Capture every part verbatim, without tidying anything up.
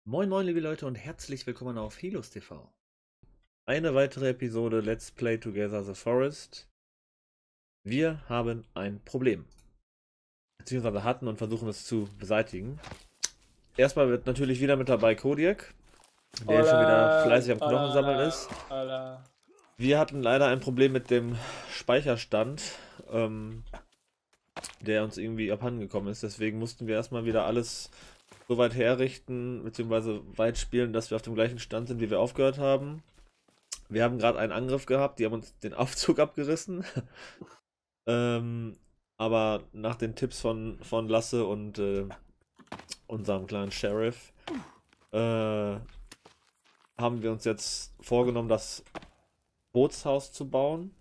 Moin moin liebe Leute und herzlich willkommen auf Helos T V. Eine weitere Episode Let's Play Together the Forest. Wir haben ein Problem. Beziehungsweise hatten und versuchen es zu beseitigen. Erstmal wird natürlich wieder mit dabei Kodiak, der Hola, schon wieder fleißig am Knochen hola, sammeln ist. hola. Wir hatten leider ein Problem mit dem Speicherstand, ähm, der uns irgendwie abhanden gekommen ist. Deswegen mussten wir erstmal wieder alles so weit herrichten, beziehungsweise weit spielen, dass wir auf dem gleichen Stand sind, wie wir aufgehört haben. Wir haben gerade einen Angriff gehabt, die haben uns den Aufzug abgerissen. ähm, aber nach den Tipps von, von Lasse und äh, unserem kleinen Sheriff äh, haben wir uns jetzt vorgenommen, das Bootshaus zu bauen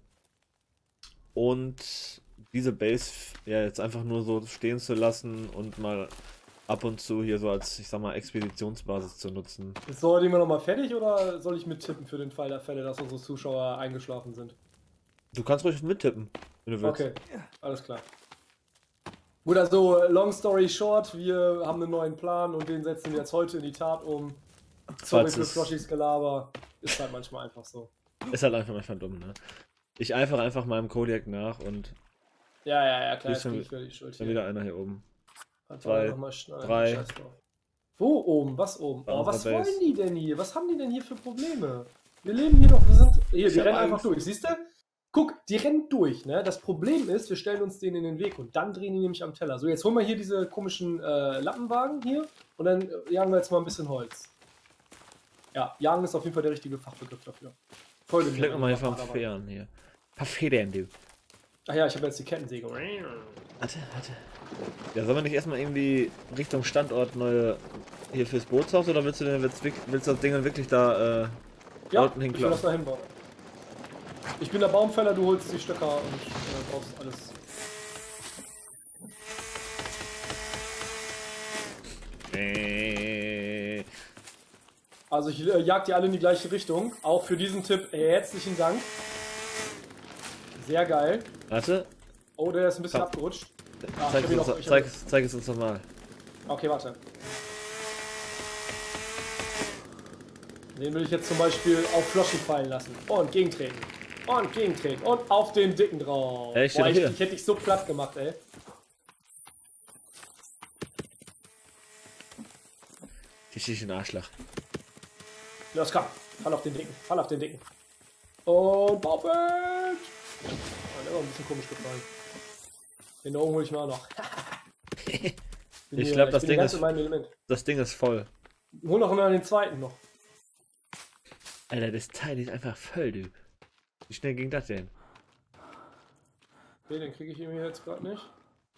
und diese Base ja jetzt einfach nur so stehen zu lassen und mal ab und zu hier so als, ich sag mal, Expeditionsbasis zu nutzen. Ist so immer noch mal fertig oder soll ich mittippen für den Fall der Fälle, dass unsere Zuschauer eingeschlafen sind? Du kannst ruhig mittippen, wenn du willst. Okay, alles klar. Gut, also long story short, wir haben einen neuen Plan und den setzen wir jetzt heute in die Tat um. Sorry Falls für es- Floschis Gelaber, ist halt manchmal einfach so. Ist halt einfach manchmal dumm, ne? Ich eifere einfach meinem Kodiak nach und Ja, ja, ja, klar, Ist jetzt schon- bin ich für die Schuld dann hier. wieder einer hier oben. Warte, zwei, noch mal schnell, drei. Scheiß drauf. Wo oben? Was oben? Bei Oh, was unserer Base. wollen die denn hier? Was haben die denn hier für Probleme? Wir leben hier doch, wir sind... Hier, Ich die hab rennen einfach Angst. durch, siehst du? Guck, die rennen durch, ne? Das Problem ist, wir stellen uns denen in den Weg und dann drehen die nämlich am Teller. So, jetzt holen wir hier diese komischen äh, Lappenwagen hier und dann äh, jagen wir jetzt mal ein bisschen Holz. Ja, jagen ist auf jeden Fall der richtige Fachbegriff dafür. Folge mir, Vielleicht nochmal hier wenn vom du mal Federn hier. Paar Federn, du. Ach ja, ich habe jetzt die Kettensäge. Warte, warte. Ja, sollen wir nicht erstmal irgendwie Richtung Standort neue hier fürs Bootshaus oder willst du denn willst, willst du das Ding dann wirklich da äh, Ja, unten ich will das hinklappen? da hinbauen. Ich bin der Baumfäller, du holst die Stöcker und äh, brauchst alles. Äh, Also ich äh, jag die alle in die gleiche Richtung. Auch für diesen Tipp äh, herzlichen Dank. Sehr geil. warte, Oh, der ist ein bisschen Komm. abgerutscht. Ah, zeig, ich hab es ihn uns, noch- ich hab zeig, ihn- es- zeig es uns nochmal. Okay, warte. Den will ich jetzt zum Beispiel auf Floschen fallen lassen. Und gegentreten. Und gegentreten. Und auf den Dicken drauf. Ey, steht Boah, doch ich, hier. ich hätte dich so platt gemacht, ey. Die schießt den Arschloch. Los, komm. Fall auf den Dicken. Fall auf den Dicken. Und Poppet! Oh, der war ein bisschen komisch gefallen. Den da oben hole ich mal auch noch. Bin Ich hier- glaub, das bin Ding ganz ist- in meinem Element. Das Ding ist voll. Hol noch mal den zweiten noch. Alter, das Teil ist einfach voll, du. Wie schnell ging das denn? Okay, den kriege ich irgendwie jetzt gerade nicht.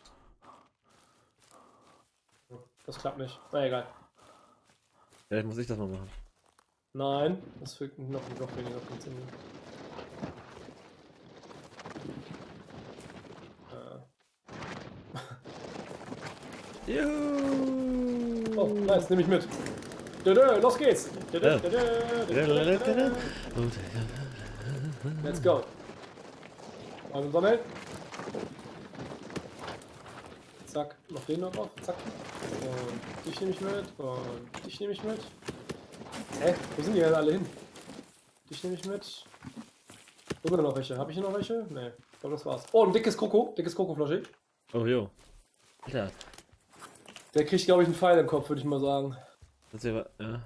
Das klappt nicht. Na egal. Vielleicht muss ich das mal machen. Nein, das fügt noch, noch weniger funktionieren. Äh. Juhu! Oh, nice, nehme ich mit. Dö, los geht's. Dö, dö, Ja. dö, dö, dö, dö, dö, dö. Und, Let's go. Einmal sammeln. Zack, noch den noch drauf. Zack. Und dich nehme ich mit. Und dich nehme ich mit. Hä? Wo sind die denn alle hin? Dich nehme ich mit. Wo sind denn noch welche? Habe ich hier noch welche? Ne, ich glaube das war's. Oh, ein dickes Kroko. Dickes Krokoflasche. oh jo. Alter, Der kriegt, glaube ich, einen Pfeil im Kopf, würde ich mal sagen. das ist ja, ja.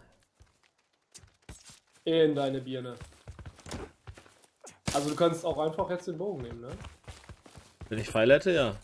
In deine Birne. Also du kannst auch einfach jetzt den Bogen nehmen, ne? Wenn ich Pfeil hätte, ja.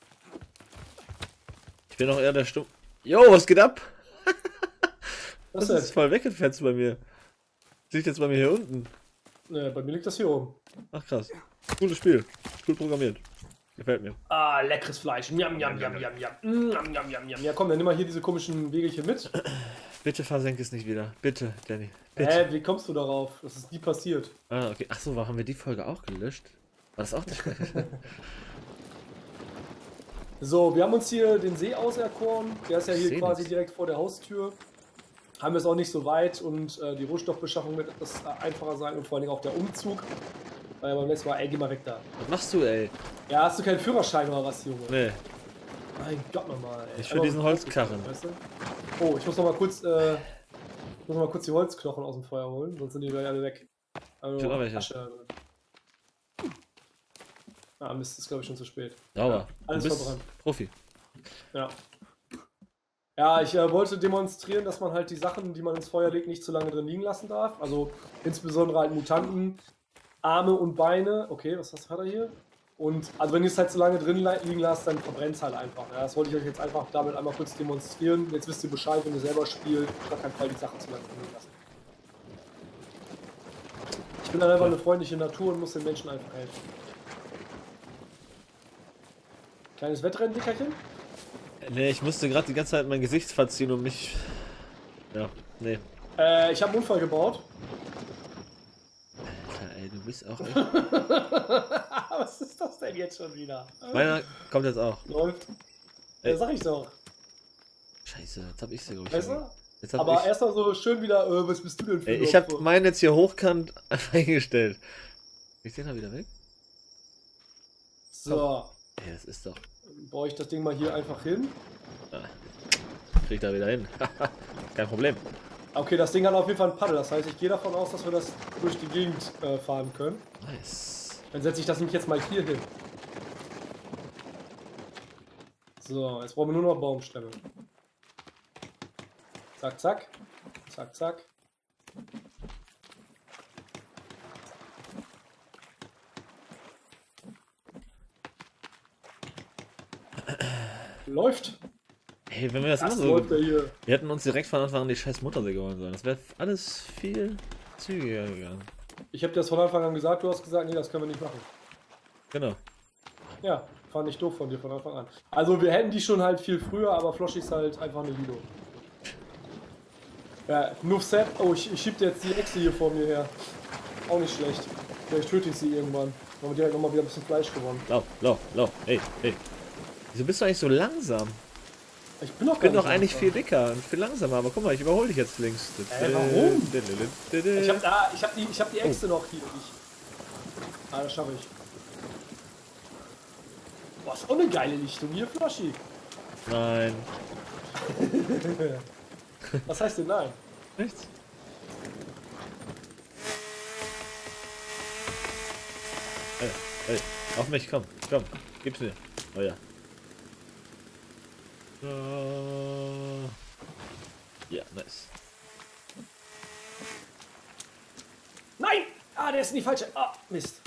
Ich bin auch eher der Stumm. Jo, was geht ab? Was Das ist denn? voll weggefetzt bei mir. Das liegt jetzt bei mir hier unten. Ne, bei mir liegt das hier oben. Ach krass. Gutes Spiel. Gut programmiert. Gefällt mir. Ah, leckeres Fleisch. Njam, njam, njam, njam, njam. Njam, njam, njam, njam. Ja, komm, dann nimm mal hier diese komischen Wegelchen mit. Bitte versenk es nicht wieder. Bitte, Danny. Bitte. Hä, wie kommst du darauf? Das ist nie passiert. Ah, okay. Ach so, haben wir die Folge auch gelöscht? War das auch der Speicher? So, wir haben uns hier den See auserkoren. Der ist ja Ich hier seh quasi das. direkt vor der Haustür. Haben wir es auch nicht so weit und äh, die Rohstoffbeschaffung wird etwas äh, einfacher sein und vor allen Dingen auch der Umzug. Weil beim letzten Mal, ey, geh mal weg da. Was machst du, ey? Ja, hast du keinen Führerschein oder was, Junge? Nee. Mein Gott nochmal, ey. Ich für Aber- diesen Holzkarren. Weißt du? Oh, ich muss noch mal kurz äh, muss mal kurz die Holzknochen aus dem Feuer holen, sonst sind die gleich alle weg. Also, Ich will auch welche. Asche da drin. Ah, Mist, ist glaube ich schon zu spät. Sauber. Ja, alles du bist verbrannt. Profi. Ja. Ja, ich äh, wollte demonstrieren, dass man halt die Sachen, die man ins Feuer legt, nicht zu lange drin liegen lassen darf. Also insbesondere halt Mutanten, Arme und Beine. Okay, was hat er hier? Und also wenn ihr es halt zu lange drin liegen lasst, dann verbrennt es halt einfach. Ja, das wollte ich euch jetzt einfach damit einmal kurz demonstrieren. Jetzt wisst ihr Bescheid, wenn ihr selber spielt, auf gar keinen Fall die Sachen zu lange drin liegen lassen. Ich bin dann einfach eine freundliche Natur und muss den Menschen einfach helfen. Kleines Wettrennen-Dickerchen? Nee, ich musste gerade die ganze Zeit mein Gesicht verziehen und mich... Ja, nee. Äh, ich habe einen Unfall gebaut. Alter, ey, du bist auch echt... Was ist das denn jetzt schon wieder? Meiner kommt jetzt auch. Läuft. Ey. Ja, sag ich doch. Scheiße, jetzt hab ich sie, glaube ich. Besser? Jetzt hab Aber ich... erstmal so schön wieder, äh, was bist du denn für Ey, ein ich hab Opfer? meinen jetzt hier hochkant eingestellt. Ich den da wieder weg? So, Ey, das ist doch... dann baue ich das Ding mal hier einfach hin. Ah, krieg da wieder hin. Kein Problem. Okay, das Ding hat auf jeden Fall ein Paddel. Das heißt, ich gehe davon aus, dass wir das durch die Gegend äh, fahren können. Nice. Dann setze ich das nämlich jetzt mal hier hin. So, jetzt brauchen wir nur noch Baumstämme. Zack, zack. Zack, zack. Läuft. Hey, wenn wir das, Das immer so... läuft ja hier. Wir hätten uns direkt von Anfang an die scheiß Muttersäge holen sollen. Das wäre alles viel zügiger gegangen. Ich habe dir das von Anfang an gesagt, du hast gesagt, nee, das können wir nicht machen. Genau. Ja, fand ich doof von dir von Anfang an. Also wir hätten die schon halt viel früher, aber Floshi ist halt einfach eine Lido. Ja, nuff set. Oh, ich, ich schieb dir jetzt die Echse hier vor mir her. Auch nicht schlecht. Vielleicht töte ich sie irgendwann. Dann haben wir direkt nochmal wieder ein bisschen Fleisch gewonnen. Lauf, lauf, lauf. Hey, hey. Wieso bist du eigentlich so langsam? Ich bin doch Ich bin gar doch nicht eigentlich langsam. viel dicker und viel langsamer, aber guck mal, ich überhole dich jetzt links. Ey, warum? Ich hab, Ich da, ich hab die, ich hab die Äxte noch hier. Ich. Ah, das schaffe ich. Boah, ist auch eine geile Lichtung hier, Floschi. Nein. Was heißt denn nein? Nichts. Hey, hey, auf mich, komm, komm, gib's mir. Oh ja. Uh, ja, nice. Nein! Ah, der ist in die falsche. Ah, Mist.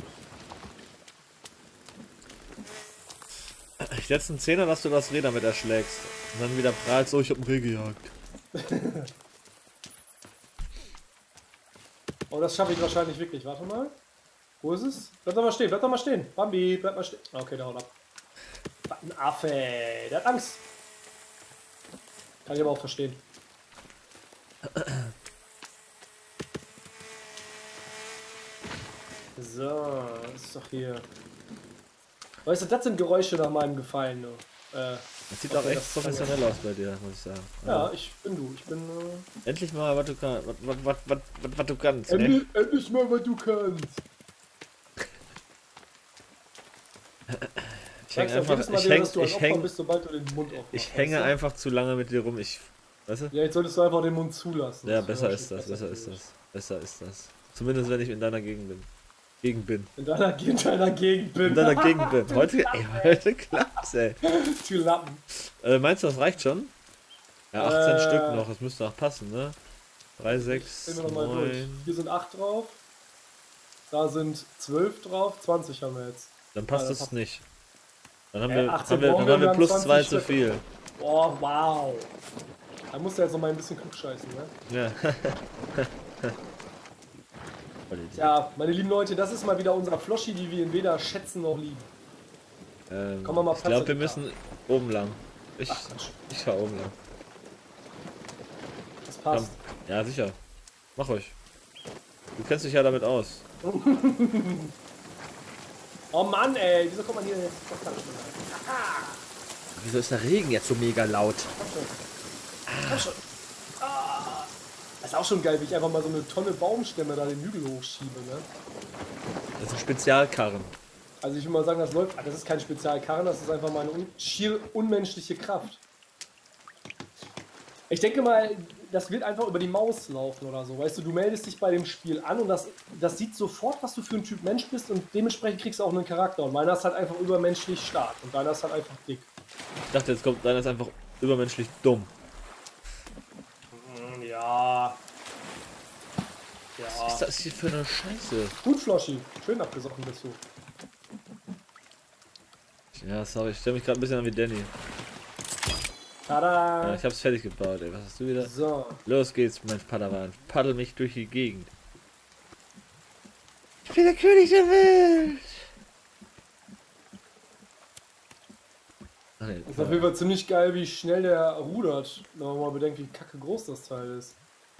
Ich setze einen Zehner, dass du das Reh damit erschlägst. Und dann wieder prahlst, so, ich hab ein Reh gejagt. Oh, das schaffe ich wahrscheinlich wirklich. Warte mal. Wo ist es? Bleib doch mal stehen, bleib doch mal stehen. Bambi, bleib mal stehen. Okay, der haut ab. Was ein Affe. Der hat Angst. Kann ich aber auch verstehen. So, das ist doch hier. Weißt du, das sind Geräusche nach meinem Gefallen. Du. Äh, Das sieht okay, auch echt das- professionell aus bei dir, muss ich sagen. ja, ich bin du. Ich bin. Äh, Endlich mal, was du kannst. Was, was, was, was, was, was du kannst, ne? endlich, endlich mal, was du kannst. Ich hänge Sagst du einfach, jedes Mal ich wieder, häng, dass du ein ich Opfer häng, bist, sobald du den Mund aufmachst. ich weißt hänge du? einfach zu lange mit dir rum. Ich, weißt du? Ja, jetzt solltest du einfach den Mund zulassen. Ja, Das besser wäre ist schon das, besser ist für das. Besser ist das. Zumindest wenn ich in deiner Gegend bin. Gegend bin. dich. In deiner, in deiner Gegend bin. In deiner Gegend bin. Heute, ey, heute klappt's, ey. Du Lappen. Äh, meinst du, das reicht schon? Ja, achtzehn Äh, Stück noch, das müsste auch passen, ne? drei, sechs, Gehen wir noch mal durch. neun. Hier sind acht drauf. Da sind zwölf drauf. zwanzig haben wir jetzt. Dann passt Ja, es das nicht. Dann haben Äh, wir, achtzehn haben wir, brauchen dann haben wir, wir wir plus haben zwei zwanzig zu Stück. viel. Oh, wow. Da musst du jetzt noch mal ein bisschen klug scheißen, ne? Ja. Ja, meine lieben Leute, das ist mal wieder unser Floschi, die wir weder schätzen noch lieben. ähm, Komm, mach mal ich Platz glaube, wir in den müssen oben lang. Ich, Ach, Quatsch. ich fahr oben lang. Das Komm. passt. Ja, sicher. Mach euch. Du kennst dich ja damit aus. Oh Mann, ey. Wieso kommt man hier jetzt? Wieso ist der Regen jetzt so mega laut? Komm schon. Komm schon. Ah. Das ist auch schon geil, wie ich einfach mal so eine Tonne Baumstämme da den Hügel hochschiebe, ne? Das sind Spezialkarren. Also ich will mal sagen, das läuft. Das ist kein Spezialkarren, das ist einfach meine un schier unmenschliche Kraft. Ich denke mal, das wird einfach über die Maus laufen oder so. Weißt du, du meldest dich bei dem Spiel an und das, das sieht sofort, was du für ein Typ Mensch bist und dementsprechend kriegst du auch einen Charakter. Und meiner ist halt einfach übermenschlich stark und deiner ist halt einfach dick. Ich dachte, jetzt kommt deiner ist einfach übermenschlich dumm. Ja. Ja. Was ist das hier für eine Scheiße? Gut, Floschi. Schön abgesoffen bist du. Ja, sorry, ich stelle mich gerade ein bisschen an wie Danny. Tada! Ja, ich hab's fertig gebaut, ey. Was hast du wieder? So. Los geht's, mein Padawan. Paddel mich durch die Gegend. Ich bin der König der Welt! Ach, nee, Das ist auf jeden Fall ziemlich geil, wie schnell der rudert. Wenn man mal bedenkt, wie kacke groß das Teil ist.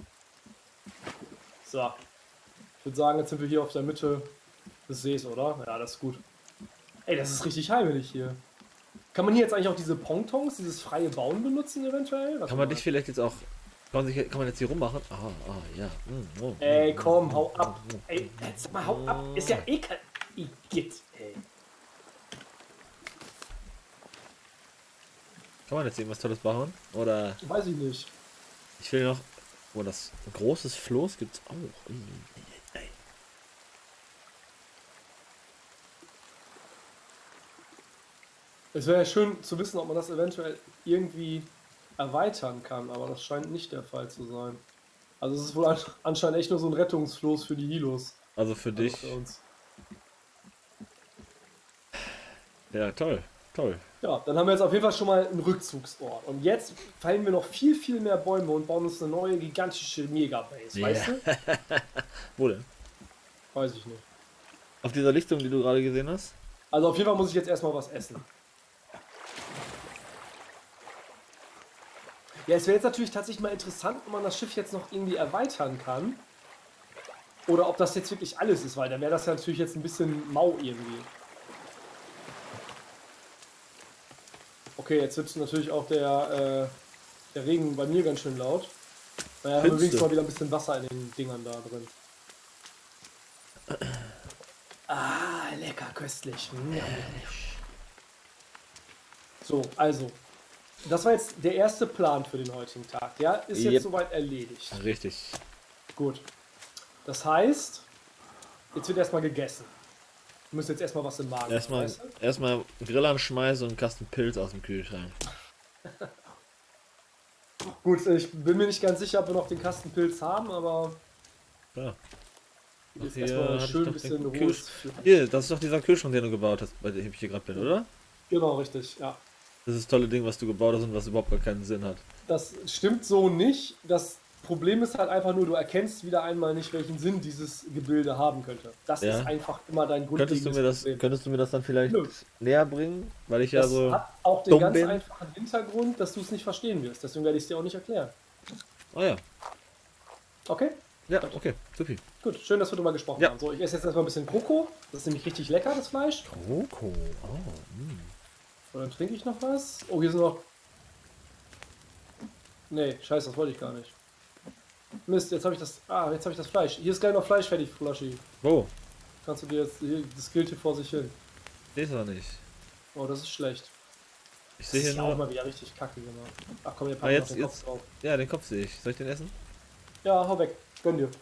So. Ich würde sagen, jetzt sind wir hier auf der Mitte des Sees, oder? Ja, das ist gut. Ey, das ist richtig heimelig hier. Kann man hier jetzt eigentlich auch diese Pontons, dieses freie Bauen benutzen eventuell? Was kann man dich vielleicht jetzt auch... Kann man, sich, kann man jetzt hier rummachen? Ah, ah, ja. Mm, oh, Ey, mm, komm, mm, hau mm, ab. mm, Ey, jetzt mal hau ab. Ist ja ekel. Igitt, ey. Kann man jetzt irgendwas Tolles bauen? Oder... Weiß ich nicht. Ich will noch... Oh, das ein großes Floß gibt's auch. Es wäre ja schön zu wissen, ob man das eventuell irgendwie erweitern kann, aber das scheint nicht der Fall zu sein. Also es ist wohl anscheinend echt nur so ein Rettungsfloß für die Hilos. Also für dich. Also für uns. Ja, toll. Toll. Ja, dann haben wir jetzt auf jeden Fall schon mal einen Rückzugsort. Und jetzt fällen wir noch viel, viel mehr Bäume und bauen uns eine neue gigantische Megabase, Ja. weißt du? Wo denn? Weiß ich nicht. Auf dieser Lichtung, die du gerade gesehen hast? Also auf jeden Fall muss ich jetzt erstmal was essen. Ja, es wäre jetzt natürlich tatsächlich mal interessant, ob man das Schiff jetzt noch irgendwie erweitern kann. Oder ob das jetzt wirklich alles ist, weil dann wäre das ja natürlich jetzt ein bisschen mau irgendwie. Okay, jetzt wird natürlich auch der, äh, der Regen bei mir ganz schön laut. Naja, haben wir wenigstens mal wieder ein bisschen Wasser in den Dingern da drin. Ah, lecker, köstlich. Mm. So, also. Das war jetzt der erste Plan für den heutigen Tag. Ja, ist jetzt Yep. soweit erledigt. Richtig. Gut. Das heißt, jetzt wird erstmal gegessen. Wir müssen jetzt erstmal was im Magen haben, Erstmal weißt du? erstmal Grill anschmeißen und einen Kasten Pilz aus dem Kühlschrank. Gut, ich bin mir nicht ganz sicher, ob wir noch den Kasten Pilz haben, aber Ja. jetzt Hier erstmal hatte ich schön doch ein bisschen den rohes. Hier, das ist doch dieser Kühlschrank, den du gebaut hast, bei dem ich hier gerade bin, oder? Genau, richtig, ja. Das ist das tolle Ding, was du gebaut hast und was überhaupt gar keinen Sinn hat. Das stimmt so nicht. Das Problem ist halt einfach nur, du erkennst wieder einmal nicht, welchen Sinn dieses Gebilde haben könnte. Das Ja. ist einfach immer dein Könntest du mir das, Problem. könntest du mir das dann vielleicht Nö. näher bringen? Weil ich ja Das so hat auch den dumm ganz bin. einfachen Hintergrund, dass du es nicht verstehen wirst. Deswegen werde ich es dir auch nicht erklären. Oh ja. Okay? Ja, okay, supi. Gut, schön, dass wir darüber gesprochen Ja. haben. So, ich esse jetzt erstmal ein bisschen Kroko. Das ist nämlich richtig lecker, das Fleisch. Kroko. Oh, mm. Und dann trinke ich noch was. Oh, hier sind noch... Nee, scheiße, das wollte ich gar nicht. Mist, jetzt habe ich das... Ah, jetzt habe ich das Fleisch. Hier ist gleich noch Fleisch fertig, Flaschi. Wo? Kannst du dir jetzt... Hier, das gilt hier vor sich hin. Nee, ist er nicht. Oh, das ist schlecht. Ich Das sehe ist hier ja auch nur... mal wieder richtig kacke gemacht. Ach komm, wir Ah, packen jetzt, noch den Kopf jetzt... drauf. Ja, den Kopf sehe ich. Soll ich den essen? Ja, hau weg. Gönn dir.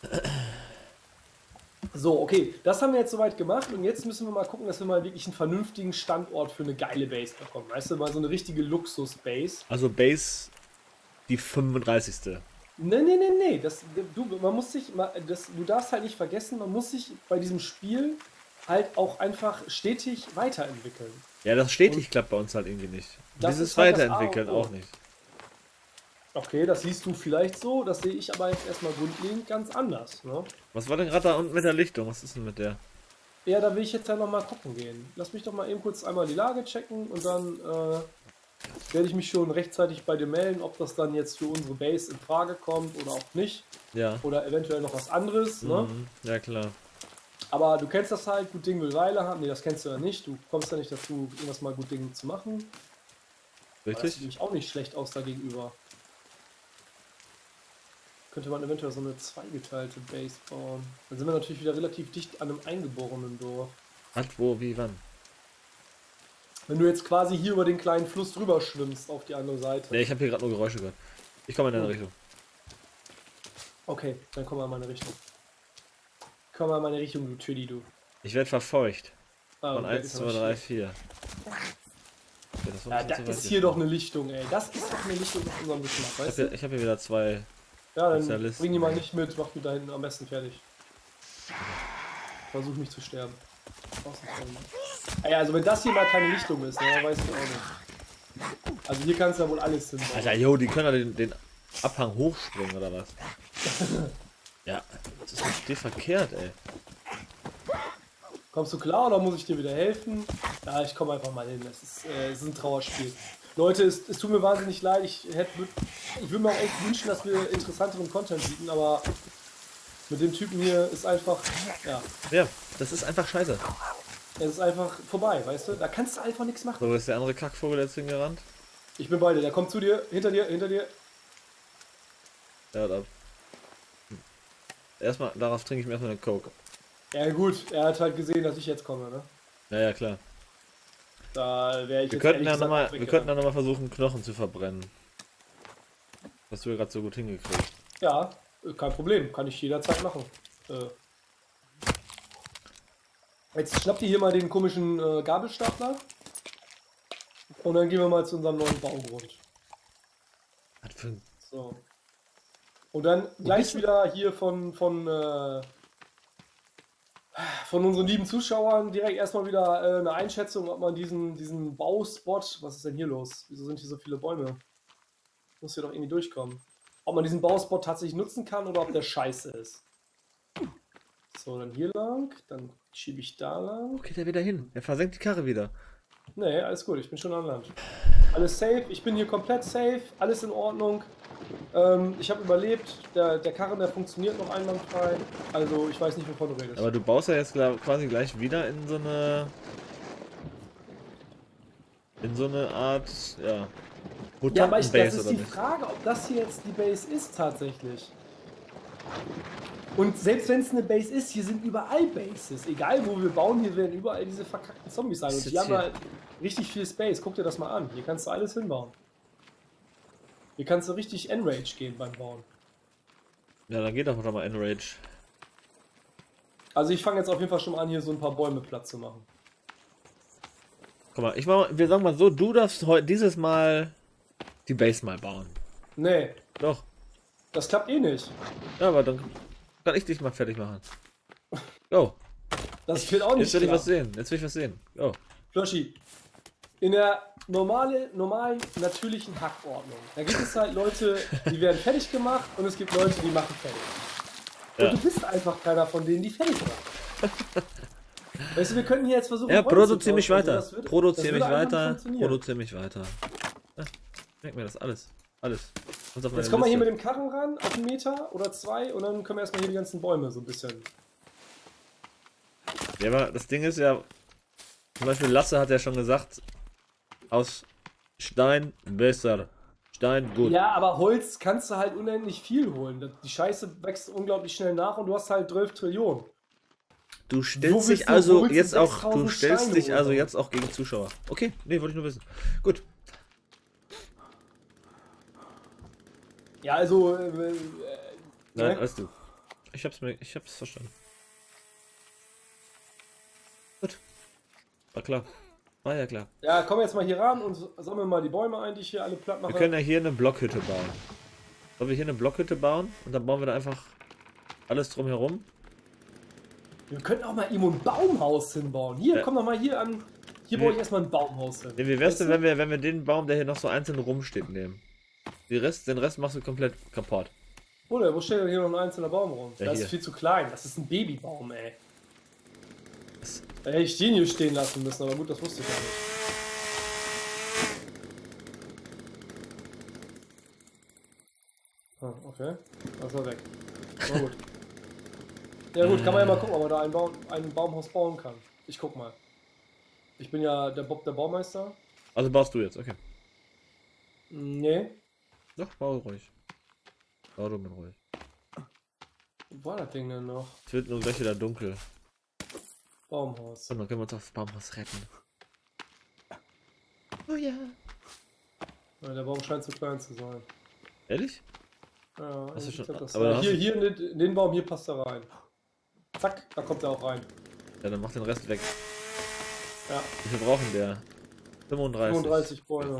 So, okay. Das haben wir jetzt soweit gemacht und jetzt müssen wir mal gucken, dass wir mal wirklich einen vernünftigen Standort für eine geile Base bekommen. Weißt du, mal so eine richtige Luxus-Base. Also Base die fünfunddreißigste. Nee, nee, nee, nee. Das, du, man muss sich, das, du darfst halt nicht vergessen, man muss sich bei diesem Spiel halt auch einfach stetig weiterentwickeln. Ja, das stetig klappt bei uns halt irgendwie nicht. Das Dieses ist halt das Weiterentwickeln A und O. auch nicht. Okay, das siehst du vielleicht so, das sehe ich aber jetzt erstmal grundlegend ganz anders. Ne? Was war denn gerade da unten mit der Lichtung? Was ist denn mit der? Ja, da will ich jetzt ja nochmal gucken gehen. Lass mich doch mal eben kurz einmal die Lage checken und dann äh, werde ich mich schon rechtzeitig bei dir melden, ob das dann jetzt für unsere Base in Frage kommt oder auch nicht. Ja. Oder eventuell noch was anderes. Ne? Mhm. Ja, klar. Aber du kennst das halt, gut Ding will Weile haben. Nee, das kennst du ja nicht. Du kommst ja nicht dazu, irgendwas mal gut Ding zu machen. Aber das sieht Richtig? nämlich auch nicht schlecht aus da gegenüber. Könnte man eventuell so eine zweigeteilte Base bauen. Dann sind wir natürlich wieder relativ dicht an einem eingeborenen Dorf. Was, wo, wie, wann? Wenn du jetzt quasi hier über den kleinen Fluss drüber schwimmst auf die andere Seite. Ja, ich habe hier gerade nur Geräusche gehört. Ich komme in deine Hm. Richtung. Okay, dann komm mal in meine Richtung. Komm mal in meine Richtung, du Tüdi, du. Ich werde verfolgt. Ah, Von okay, eins, ist zwei, aber drei, schlecht. vier. Okay, das war Ja, ein das bisschen zu weit ist hier jetzt. doch eine Lichtung, ey. Das ist doch eine Lichtung nach unserem Geschmack, Ich weißt habe hier, du? ich hab hier wieder zwei. Ja, dann Spezialisten. bring die mal nicht mit, mach du da hinten am besten fertig. Versuch mich zu sterben. Brauchst nicht sterben. Ey, also wenn das hier mal keine Lichtung ist, ne, weiß ich auch nicht. Also hier kannst du ja wohl alles hinbauen. Alter, yo, die können ja den, den Abhang hochspringen oder was? Ja, das ist mit dir verkehrt, ey. Kommst du klar oder muss ich dir wieder helfen? Ja, ich komme einfach mal hin. Es ist, äh, es ist ein Trauerspiel. Leute, es, es tut mir wahnsinnig leid. Ich, hätte, ich würde mir auch echt wünschen, dass wir interessanteren Content bieten, aber mit dem Typen hier ist einfach, ja, Ja, das ist einfach scheiße. es ist einfach vorbei, weißt du? Da kannst du einfach nichts machen. So, wo ist der andere Kackvogel jetzt hingerannt? Ich bin bei dir. Der kommt zu dir, hinter dir, hinter dir. Der hat ab. Hm. Erstmal, darauf trinke ich mir erstmal eine Coke. Ja gut, er hat halt gesehen, dass ich jetzt komme, ne? Ja, ja, klar. Da wäre ich Wir jetzt könnten ehrlich ja gesagt nochmal, auch wir weggerannt. könnten ja noch mal versuchen, Knochen zu verbrennen. Hast du ja gerade so gut hingekriegt. Ja, kein Problem. Kann ich jederzeit machen. Äh. Jetzt schnappt ihr hier mal den komischen äh, Gabelstapler. Und dann gehen wir mal zu unserem neuen Baugrund. Was für ein... So. Und dann gleich wieder hier von, von, äh, von unseren lieben Zuschauern direkt erstmal wieder äh, eine Einschätzung, ob man diesen, diesen Bauspot, was ist denn hier los? Wieso sind hier so viele Bäume? Muss hier doch irgendwie durchkommen. Ob man diesen Bauspot tatsächlich nutzen kann oder ob der scheiße ist. So, dann hier lang, dann schiebe ich da lang. Wo geht der wieder hin? Er versenkt die Karre wieder. Nee, alles gut, ich bin schon an Land. Alles safe, ich bin hier komplett safe, alles in Ordnung. Ähm, ich habe überlebt, der, der Karren, der funktioniert noch einwandfrei. Also ich weiß nicht, wovon du redest. Aber du baust ja jetzt gla- quasi gleich wieder in so eine... In so eine Art, ja... Ja, aber ich, das Mutantenbase ist oder die nicht? Frage, ob das hier jetzt die Base ist tatsächlich. Und selbst wenn es eine Base ist, hier sind überall Bases. Egal wo wir bauen, hier werden überall diese verkackten Zombies sein. Und Ist die jetzt haben hier- halt richtig viel Space. Guck dir das mal an. Hier kannst du alles hinbauen. Hier kannst du richtig Enrage gehen beim Bauen. Ja, dann geht doch mal Enrage. Also ich fange jetzt auf jeden Fall schon mal an, hier so ein paar Bäume platt zu machen. Guck mal, ich mach, wir sagen mal so, du darfst heute dieses Mal die Base mal bauen. Nee, Doch. das klappt eh nicht. Ja, aber dann kann ich dich mal fertig machen. Go. Das wird auch nicht Jetzt will ich klar. was sehen. Jetzt will ich was sehen. Go. Floschi, in der normale, normalen, natürlichen Hackordnung, da gibt es halt Leute, die werden fertig gemacht und es gibt Leute, die machen fertig. Und Ja. du bist einfach keiner von denen, die fertig machen. Weißt du, wir können hier jetzt versuchen, Ja, Bäume produziere zu mich bauen. Also weiter. das würde- Produziere das mich würde einfach nicht weiter. funktionieren. Produziere mich weiter. Ja, merk mir das alles. Alles. Kommt's auf meine Jetzt kommen wir hier mit Liste. dem Karren ran, auf einen Meter oder zwei und dann können wir erstmal hier die ganzen Bäume so ein bisschen. Ja, aber das Ding ist ja, zum Beispiel Lasse hat ja schon gesagt, aus Stein besser. Stein gut. Ja, aber Holz kannst du halt unendlich viel holen. Das- Die Scheiße wächst unglaublich schnell nach und du hast halt zwölf Trillionen. Du Wo stellst willst dich du- wo also willst du jetzt auch, du sechstausend stellst Steine dich also holen? jetzt auch gegen Zuschauer. Okay, nee, wollte ich nur wissen. Gut. Ja, also. Äh, äh, Nein, ne? alles gut. Ich hab's mir, ich hab's verstanden. Gut. War klar. War ja klar. Ja, komm jetzt mal hier ran und sammeln mal die Bäume ein, die ich hier alle platt mache. Wir können ja hier eine Blockhütte bauen. Sollen wir hier eine Blockhütte bauen und dann bauen wir da einfach alles drumherum? Wir könnten auch mal irgendwo ein Baumhaus hinbauen. Hier, Ja. komm doch mal hier an. Hier Nee. baue ich erstmal ein Baumhaus hin. Nee, wie wär's Weißt denn, du? wenn wir, wenn wir den Baum, der hier noch so einzeln rumsteht, nehmen? Die Rest, den Rest machst du komplett kaputt. Bruder, wo steht denn hier noch ein einzelner Baum rum? Ja, das hier. ist viel zu klein. Das ist ein Babybaum, ey. Was? Da hätte ich den hier stehen lassen müssen, aber gut, das wusste ich ja nicht. Ah, okay. Das war weg. Na gut. Ja gut, kann man ja mal gucken, ob man da ein, Baum, ein Baumhaus bauen kann. Ich guck mal. Ich bin ja der Bob, der Baumeister. Also baust du jetzt, okay. Nee. Doch, bau ruhig. Bau du mal ruhig. Wo war das Ding denn noch? Es wird nur gleich wieder dunkel. Baumhaus. Und dann können wir uns aufs Baumhaus retten. Oh ja. Ja, der Baum scheint zu klein zu sein. Ehrlich? Ja, Hast du ich schon- glaub, das aber war- hast hier, du- hier in den, in den Baum, hier passt er rein. Zack, da kommt er auch rein. Ja, dann mach den Rest weg. Ja, Wie viel brauchen der? fünfunddreißig. fünfunddreißig Bäume.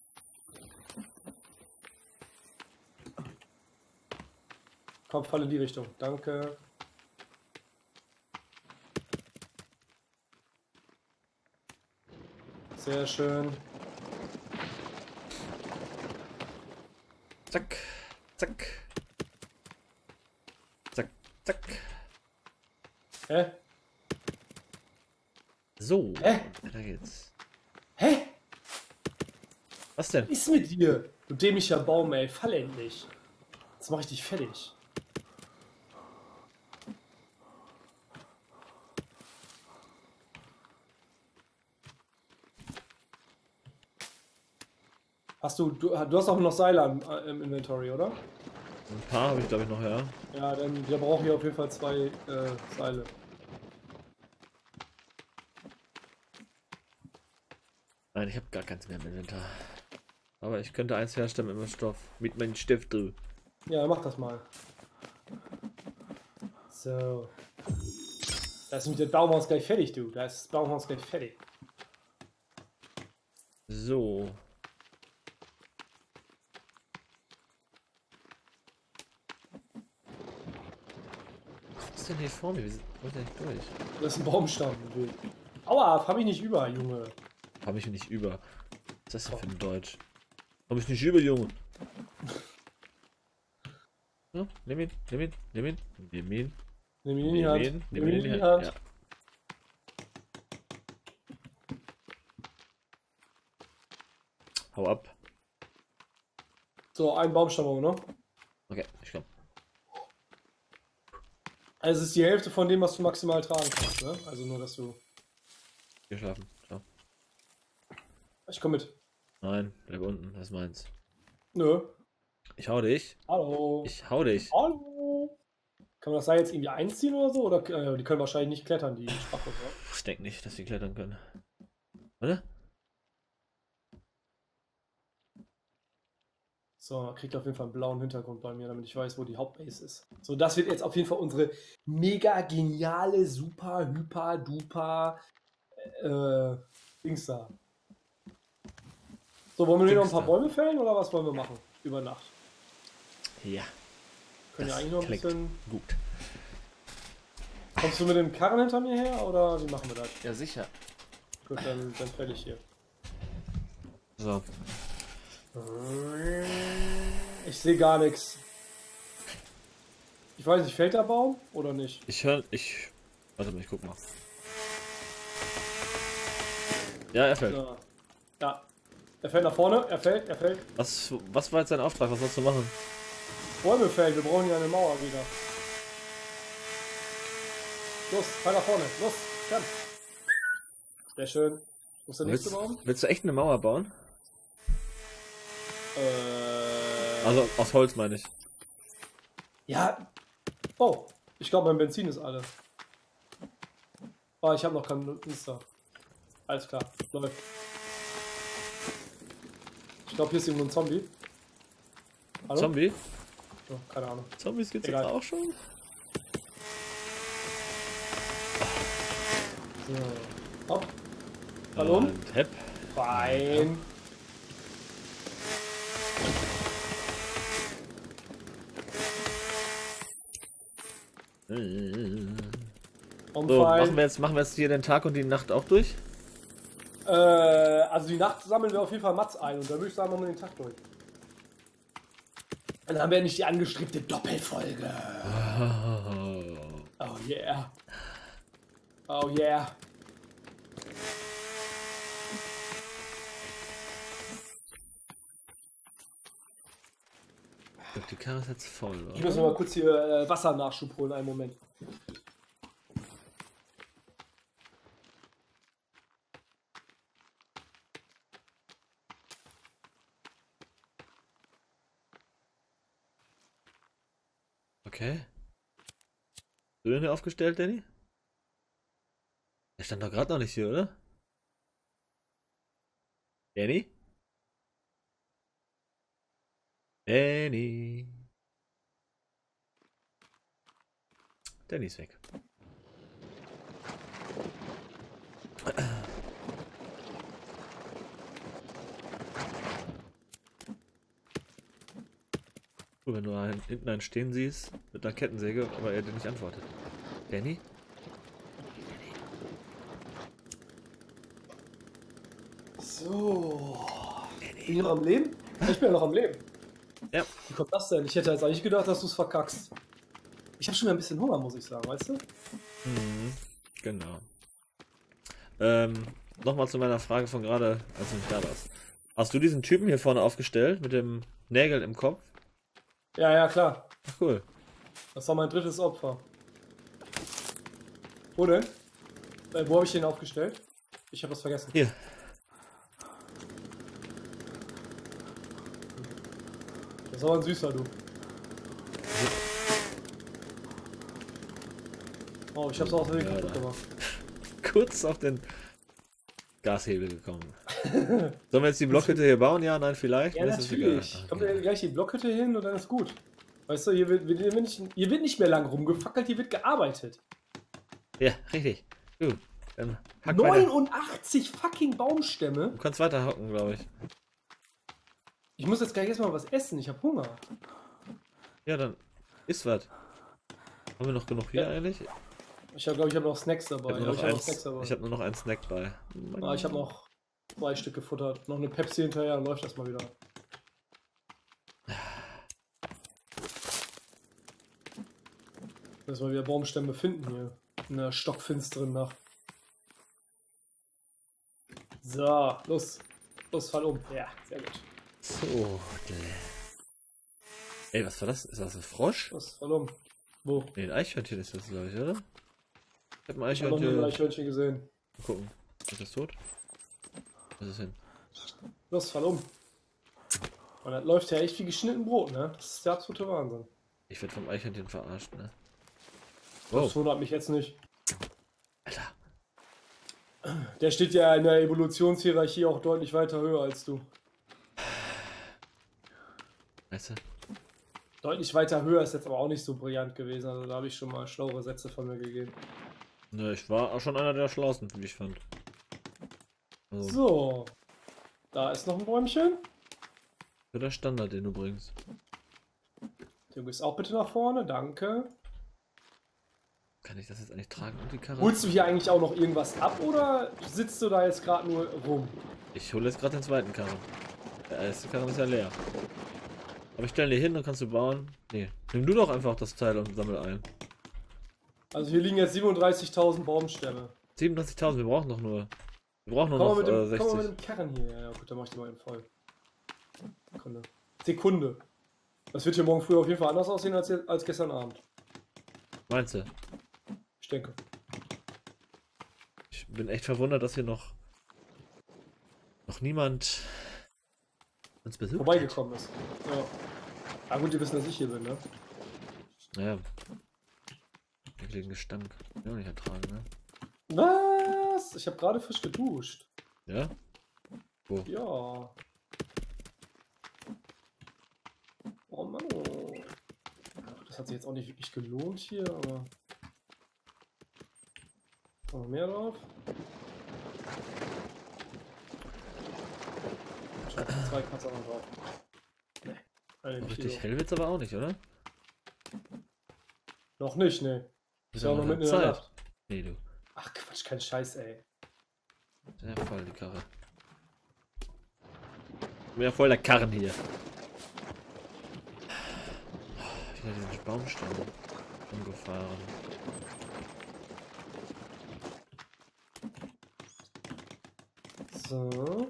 Komm, fall in die Richtung. Danke. Sehr schön. Zack. Zack. Zack. Zack. Hä? So. Hä? Da geht's. Hä? Was denn? Was ist mit dir? Du dämlicher Baum, ey. Fall endlich. Jetzt mach ich dich fertig. Hast du, du, du hast auch noch Seile am- äh, im Inventory, oder? Ein paar habe ich glaube ich noch, ja. Ja, dann wir brauchen hier auf jeden Fall zwei äh, Seile. Nein, ich habe gar keins mehr im Inventar. Aber ich könnte eins herstellen mit meinem Stoff. Mit meinem Stift, du. Ja, mach das mal. So. Da ist mit der Baumhaus gleich fertig, du. Da ist das Baumhaus gleich fertig. So. Was ist denn hier vor mir? Wir sind wo ist der nicht durch? Das ist ein Baumstamm. Wild. Aua, hab ich nicht über, Junge. Habe ich nicht über. Was ist das denn für ein Deutsch? Habe ich nicht über, Junge. So, nimm ihn, nimm ihn, nimm ihn, nimm ihn, Nimm ihn in die nimm Hand. ihn, Nimm ihn in die Hand. Ja. Hau ab. So, ein Baumstamm haben wir noch. Okay, ich komm. Also es ist die Hälfte von dem, was du maximal tragen kannst, ne? Also nur, dass du... Hier schlafen. Ciao. Ich komm mit. Nein, bleib unten, das ist meins. Nö. Ich hau dich. Hallo. Ich hau dich. Hallo. Kann man das Seil jetzt irgendwie einziehen oder so? Oder äh, die können wahrscheinlich nicht klettern, die Spachos, oder? Ich denke nicht, dass die klettern können. Oder? So, kriegt auf jeden Fall einen blauen Hintergrund bei mir, damit ich weiß, wo die Hauptbase ist. So, das wird jetzt auf jeden Fall unsere mega geniale, super, hyper, duper äh, Dings da. So, wollen wir hier noch ein paar Dings da. Bäume fällen oder was wollen wir machen? Über Nacht. Ja. Können ja Das eigentlich noch ein klingt bisschen. gut. Kommst du mit dem Karren hinter mir her oder wie machen wir das? Ja, sicher. Gut, dann, dann fäll ich hier. So. Ich sehe gar nichts. Ich weiß nicht, fällt der Baum oder nicht? Ich höre. Ich. Warte mal, ich guck mal. Ja, er fällt. So. Ja. Er fällt nach vorne, er fällt, er fällt. Was, was war jetzt dein Auftrag? Was sollst du machen? Bäume fällen, wir brauchen ja eine Mauer wieder. Los, fall nach vorne, los, komm. Sehr schön. Wo ist der nächste Willst, Baum? willst du echt eine Mauer bauen? Äh, Also aus Holz meine ich. ja. Oh, ich glaube mein Benzin ist alle. Oh, ich habe noch keinen Insta. Alles klar, läuft. Ich glaube, hier ist irgendwo ein Zombie. Hallo? Zombie? Oh, keine Ahnung. Zombies gibt's Egal. jetzt auch schon? So. Hopp. Hallo? Und Hepp. Fein. So, Umfallen. machen wir, jetzt, machen wir jetzt hier den Tag und die Nacht auch durch? Äh, also die Nacht sammeln wir auf jeden Fall Mats ein und dann würde ich sagen, machen wir den Tag durch. Dann haben wir nicht die angestrebte Doppelfolge. Oh yeah. Oh yeah. Ich glaub, die Karre ist jetzt voll, Ich oder? muss mir mal kurz hier äh, Wassernachschub holen, einen Moment. Okay. Hast du den hier aufgestellt, Danny? Der stand doch gerade noch nicht hier, oder? Danny? Danny. Danny ist weg. Cool, wenn du einen, hinten einen stehen siehst mit einer Kettensäge, aber er dir nicht antwortet. Danny? So. Bin ich noch am Leben? Ich bin ja noch am Leben. Ja. Wie kommt das denn? Ich hätte jetzt eigentlich gedacht, dass du es verkackst. Ich habe schon wieder ein bisschen Hunger, muss ich sagen, weißt du? Mhm, genau. Ähm, nochmal zu meiner Frage von gerade, als du nicht da warst. Hast du diesen Typen hier vorne aufgestellt mit dem Nägel im Kopf? Ja, ja, klar. Ach, cool. Das war mein drittes Opfer. Wo denn? Äh, wo habe ich den aufgestellt? Ich habe das vergessen. Hier. Das ist aber ein süßer, du. Oh, ich hab's auch aus dem kaputt gemacht. Kurz auf den Gashebel gekommen. Sollen wir jetzt die Blockhütte hier bauen? Ja, nein, vielleicht? Ja, Mir ist es natürlich. egal. Kommt Okay. ja gleich die Blockhütte hin und dann ist gut. Weißt du, hier wird, hier wird, nicht, hier wird nicht mehr lang rumgefackelt, hier wird gearbeitet. Ja, richtig. Gut. Dann hack weiter. neunundachtzig fucking Baumstämme. Du kannst weiter hocken, glaube ich. Ich muss jetzt gleich erstmal was essen, ich habe Hunger. Ja, dann isst was. Haben wir noch genug hier Ja. eigentlich? Ich habe, glaube ich, habe noch Snacks Ich dabei. habe nur, Ja, noch ich hab noch eins- Snacks dabei. ich hab nur noch einen Snack bei. Ah, ich habe noch zwei Stück gefuttert. Noch eine Pepsi hinterher, dann läuft das mal wieder. Müssen wir wieder Baumstämme finden hier. In der stockfinsteren Nacht. So, los. Los, fall um. Ja, sehr gut. So. Ey, was war das? Ist das ein Frosch? Los, fall um. Wo? Nee, ein Eichhörnchen ist das, glaube ich, oder? Ich hab ein Ich habe noch nie ein Eichhörnchen. Eichhörnchen gesehen. Mal gucken. Ist das tot? Was ist hin? Los, fall um. Und das läuft ja echt wie geschnitten Brot, ne? Das ist der absolute Wahnsinn. Ich werde vom Eichhörnchen verarscht, ne? Das Wow. wundert mich jetzt nicht. Alter. Der steht ja in der Evolutionshierarchie auch deutlich weiter höher als du. Weißt du? Deutlich weiter höher ist jetzt aber auch nicht so brillant gewesen. Also da habe ich schon mal schlauere Sätze von mir gegeben. Ne, ich war auch schon einer der schlauesten, wie ich fand. Also, So. Da ist noch ein Bäumchen. für der Standard, den du bringst. Du gehst auch bitte nach vorne. Danke. Kann ich das jetzt eigentlich tragen und die Karre? Holst du hier eigentlich auch noch irgendwas ab oder sitzt du da jetzt gerade nur rum? Ich hole jetzt gerade den zweiten Karren. Der erste Karren ist ja leer. Aber ich stelle dir hin, dann kannst du bauen. Nee, nimm du doch einfach das Teil und sammel ein. Also hier liegen jetzt siebenunddreißigtausend Baumstämme. siebenunddreißigtausend, wir brauchen doch nur. Wir brauchen nur Komm mal, noch mit dem, äh, komm mal mit sechzig. dem Karren hier. Ja, ja, gut, dann mach ich den mal eben voll. Sekunde. Sekunde. Das wird hier morgen früh auf jeden Fall anders aussehen als, als gestern Abend. Meinst du? Ich denke. Ich bin echt verwundert, dass hier noch noch niemand uns besucht hat. Vorbeigekommen ist. Ja. Ah gut, die wissen, dass ich hier bin, ne? Naja. Ekligen Gestank. Ja, nicht ertragen, ne? Was? Ich habe gerade frisch geduscht. Ja? Wo? Ja. Oh Mann. Ach, das hat sich jetzt auch nicht wirklich gelohnt hier, aber... Noch mehr drauf? Ich hab zwei Katze noch drauf. Nee. Eine nicht Richtig so. hell wird's aber auch nicht, oder? Noch nicht, ne. Ist ja auch noch noch mitten in der Zeit. Nacht. Nee, du. Ach Quatsch, kein Scheiß, ey. Sehr voll, die Karre. Mehr voll der Karren hier. Wieder diesen Baumstamm umgefahren. So.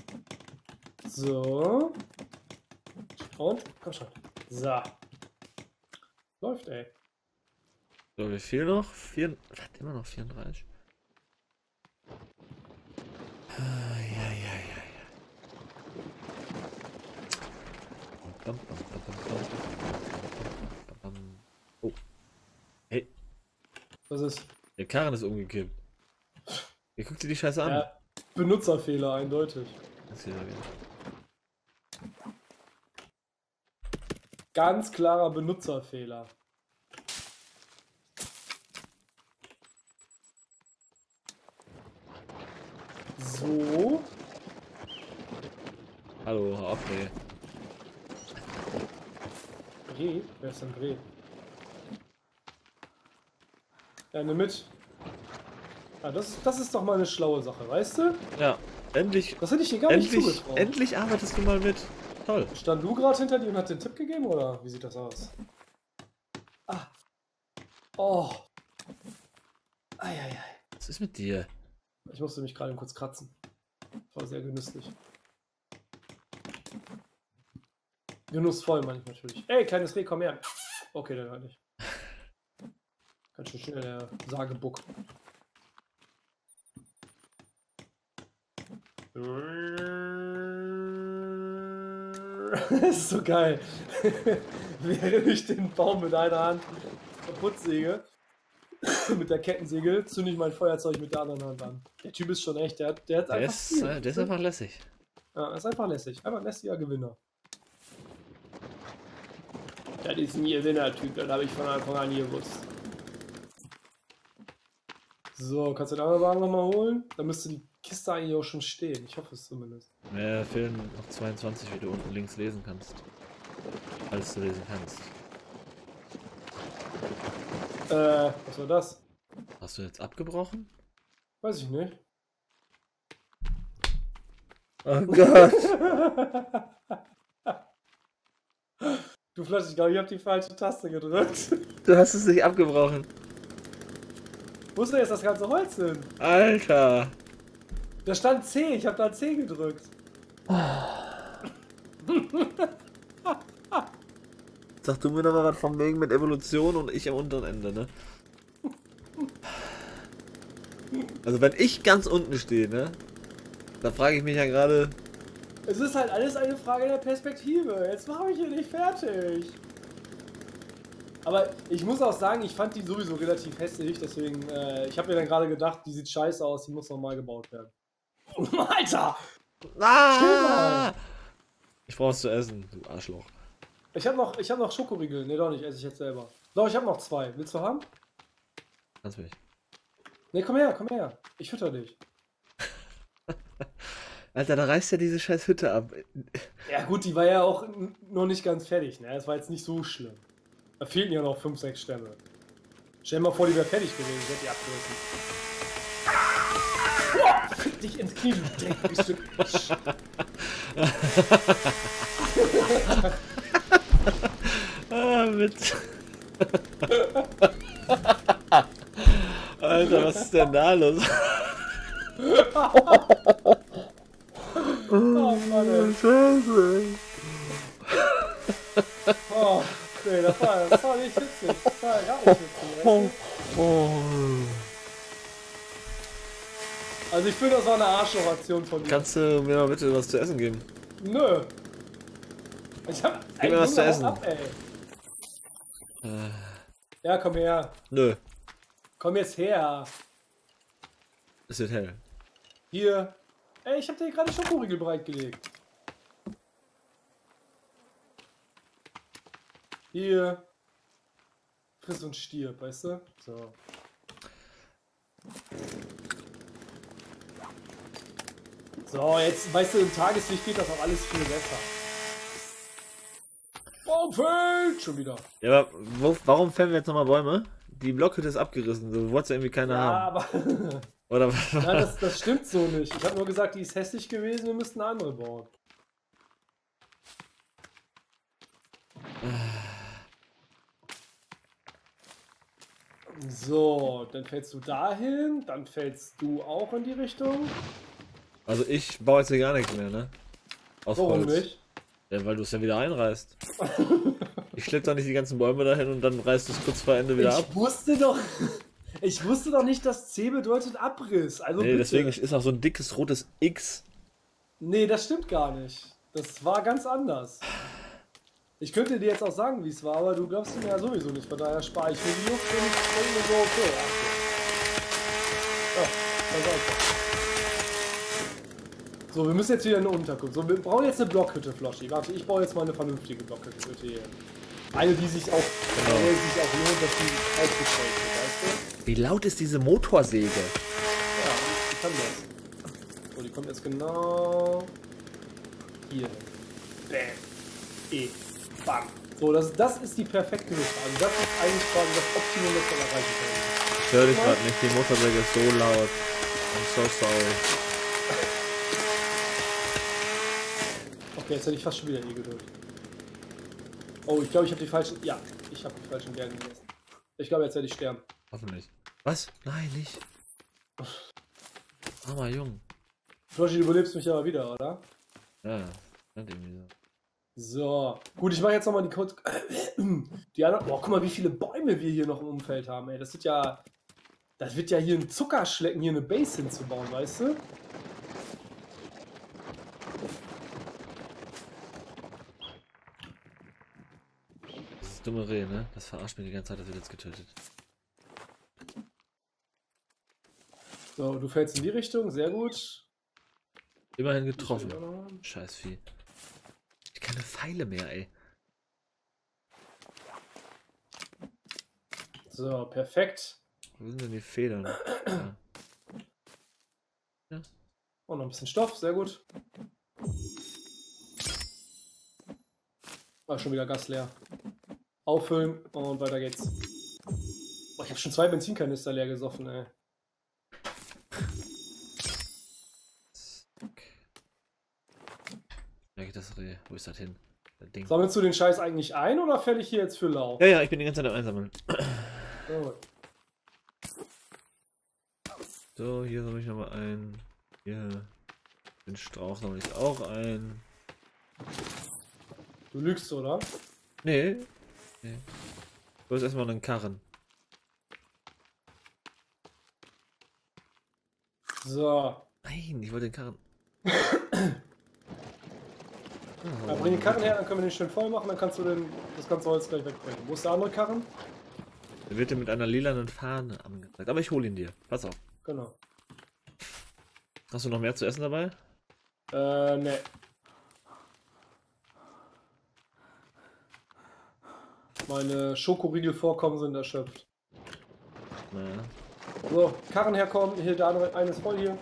So. Und? Komm schon. So. Läuft, ey. So, wie viel noch? Vier... Was, immer noch vierunddreißig? Ah, ja, ja, ja, ja. Bam, bam, bam, bam, bam, bam, bam, bam. Oh. Hey, Was ist? der Karren ist umgekippt. Ihr guckt dir die Scheiße an. Ja, Benutzerfehler, eindeutig. Das hier wieder. Ganz klarer Benutzerfehler. So. Hallo, hör auf, ey. Bre? Wer ist denn Bre? Ja, nimm mit. Ah, das, das ist doch mal eine schlaue Sache, weißt du? Ja, endlich. Das hätte ich dir gar nicht Endlich, zugetraut. endlich arbeitest du mal mit. Toll. Stand du gerade hinter dir und hat den Tipp gegeben, oder wie sieht das aus? Ah. Oh. Eieiei. Was ist mit dir? Ich musste mich gerade kurz kratzen. Das war sehr genüsslich. Genussvoll meine ich natürlich. Ey, kleines Reh, komm her. Okay, dann halt nicht. Ganz schön schnell der Sagebuck. Das ist so geil. Während ich den Baum mit einer Hand kaputt säge, mit der Kettensäge, zünde ich mein Feuerzeug mit der anderen Hand an. Der Typ ist schon echt, der hat, der hat Der einfach ist, Stil. äh, der ist einfach lässig. Ja, ist einfach lässig. Einfach ein lässiger Gewinner. Das ist ein Gewinner-Typ, das habe ich von Anfang an gewusst. So, kannst du den anderen Wagen nochmal holen? Da müsste die Kiste eigentlich auch schon stehen. Ich hoffe es zumindest. Ja, fehlen noch zweiundzwanzig, wie du unten links lesen kannst. Falls du lesen kannst. Äh, was war das? Hast du jetzt abgebrochen? Weiß ich nicht. Oh Gott. Du Flasch, ich glaube, ich habe die falsche Taste gedrückt. Du hast es nicht abgebrochen. Wo ist denn jetzt das ganze Holz hin? Alter. Da stand C, ich habe da C gedrückt. Sag du mir noch mal was vom wegen mit Evolution und ich am unteren Ende, ne? Also wenn ich ganz unten stehe, ne? Da frage ich mich ja gerade. Es ist halt alles eine Frage der Perspektive. Jetzt mache ich hier nicht fertig. Aber ich muss auch sagen, ich fand die sowieso relativ hässlich, deswegen, äh, ich habe mir dann gerade gedacht, die sieht scheiße aus, die muss nochmal gebaut werden. Alter! Ah! Ich brauch was zu essen, du Arschloch. Ich habe noch, ich habe noch Schokoriegel. Ne, doch nicht, esse ich jetzt selber. Doch, ich habe noch zwei. Willst du haben? Kannst mich. Ne, komm her, komm her. Ich fütter dich. Alter, da reißt ja diese scheiß Hütte ab. Ja gut, die war ja auch n- noch nicht ganz fertig, ne? Das war jetzt nicht so schlimm. Da fehlten ja noch fünf, sechs Stämme. Stell dir mal vor, die wäre fertig gewesen, ich hätte die abgerissen. Boah, fick dich ins Knie, du dreckiges Stück. Ah, mit. Alter, was ist denn da los? Oh Mann, ey. Scheiße. Oh, nee, das war, das war nicht witzig. Das war gar nicht witzig. Oh, Weißt oh. du? Also ich finde, das war eine Arschloch-Aktion von dir. Kannst du mir mal bitte was zu essen geben? Nö. Ich hab Gib mir was zu essen. Ab, ey. Ja, komm her. Nö, Komm jetzt her. es wird hell. Hier. Ey, ich hab dir gerade Schokoriegel bereitgelegt. Hier. Friss und stirb, weißt du? So. So, jetzt, weißt du, im Tageslicht geht das auch alles viel besser. Baum fällt! Schon wieder. Ja, aber wo, warum fällen wir jetzt nochmal Bäume? Die Blockhütte ist abgerissen, so wollt's ja irgendwie keiner Ja, haben. aber... Oder was? Nein, das, das stimmt so nicht. Ich habe nur gesagt, die ist hässlich gewesen, wir müssten eine andere bauen. So, dann fällst du dahin, dann fällst du auch in die Richtung. Also ich baue jetzt hier gar nichts mehr, ne? Aus Warum Holz. nicht? Ja, weil du es ja wieder einreißt. Ich schlepp doch nicht die ganzen Bäume dahin und dann reißt du es kurz vor Ende wieder Ich ab. wusste doch, ich wusste doch nicht, dass C bedeutet Abriss. Also Nee, bitte. deswegen ist auch so ein dickes rotes X. Nee, das stimmt gar nicht. Das war ganz anders. Ich könnte dir jetzt auch sagen, wie es war, aber du glaubst mir ja sowieso nicht. Von daher spare ich mir die Luft und denke mir so, okay. Ja, ganz einfach. So, wir müssen jetzt wieder in eine Unterkunft. So, wir brauchen jetzt eine Blockhütte, Floschi. Warte, ich baue jetzt mal eine vernünftige Blockhütte hier. Eine, die sich auch, Genau. äh, sich auch lohnt, dass die aufgestellt wird, weißt Wie laut ist diese Motorsäge? du? Ja, die kann das. So, die kommt jetzt genau hier. Bam. E. Bam. So, das, das ist die perfekte Luft. Also das ist eigentlich quasi das Optimum, das wir erreichen können. Ich höre dich gerade nicht, die Motorsäge ist so laut. I'm so sorry. Okay, jetzt hätte ich fast schon wieder E gedrückt. Oh, ich glaube, ich habe die falschen... Ja, ich habe die falschen Berge gegessen. Ich glaube, jetzt werde ich sterben. Hoffentlich. Was? Nein, nicht. Armer Jung. Floschi, du überlebst mich aber wieder, oder? Ja, nicht irgendwie so. So. Gut, ich mache jetzt nochmal die kurz... Die anderen... Boah, guck mal, wie viele Bäume wir hier noch im Umfeld haben, ey. Das wird ja... Das wird ja hier ein Zuckerschlecken, hier eine Base hinzubauen, weißt du? Das dumme Reh, ne? Das verarscht mich die ganze Zeit, das wird jetzt getötet. So, du fällst in die Richtung, sehr gut. Immerhin getroffen. Scheiß Vieh. Ich keine Pfeile mehr, ey. So, perfekt. Wo sind denn die Federn? Ja. Ja. Und noch ein bisschen Stoff, sehr gut. War schon wieder Gas leer. Auffüllen und weiter geht's. Boah, ich habe schon zwei Benzinkanister leer gesoffen, ey. Da geht das Reh. Wo ist das hin? Das Ding. Sammelst du den Scheiß eigentlich ein oder fäll ich hier jetzt für lau? Ja, ja, ich bin die ganze Zeit am Einsammeln. So. So, hier sammle ich nochmal ein. Hier. Den Strauch sammle ich auch ein. Du lügst, oder? Nee. Nee. Du hast erstmal einen Karren. So. Nein, ich wollte den Karren. Ja, bring den Karren her, dann können wir den schön voll machen, dann kannst du den, das ganze Holz gleich wegbringen. Wo ist der andere Karren? Der wird dir mit einer lilanen Fahne angezeigt. Aber ich hole ihn dir. Pass auf. Genau. Hast du noch mehr zu essen dabei? Äh, ne. Meine Schokoriegelvorkommen sind erschöpft. Naja. So, Karren herkommen, hier der andere, eines voll hier.